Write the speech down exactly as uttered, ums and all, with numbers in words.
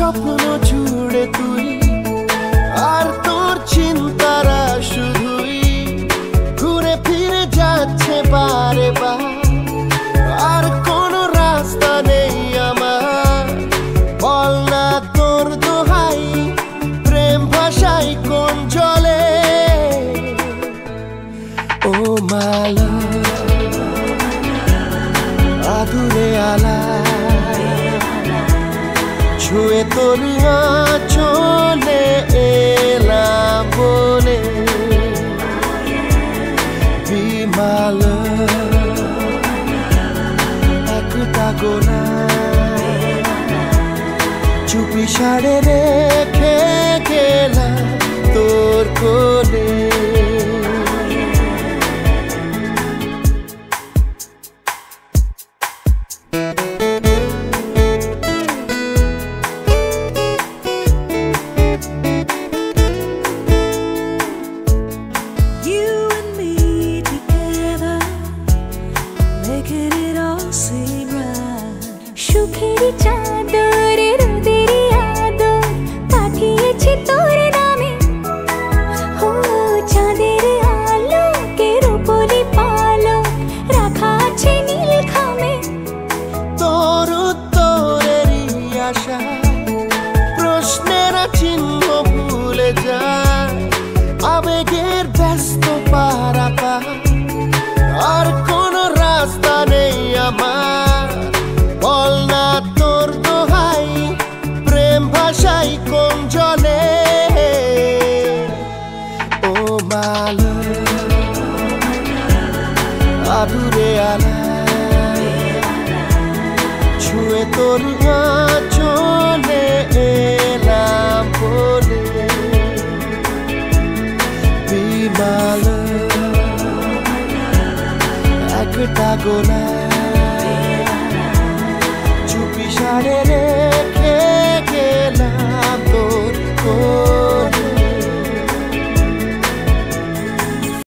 স্বপ্ন জুড়ে তুই আর তোর চিন্তারা শুধুই ঘুরে ফিরে যাচ্ছে বারে বার আর কোনো রাস্তা নেই আমার বল না তোর দোহাই প্রেম ভাষাই কোন জলে ও মালা আদুরে আলা ছুঁয়ে তোর চলে এলাম বলে বিমাল একটা গোনা চুপি সাড়ে রেখে গেলাম তোর কোলে সুখেরি চাদর রোদেরি আদর পাঠিয়েছি তোর নামে ও চাঁদের আলোকে রূপলি পালক রাখা আছে নীল খামে তোর উত্তরেরই আশা প্রশ্নের চিহ্ন ভুলে যা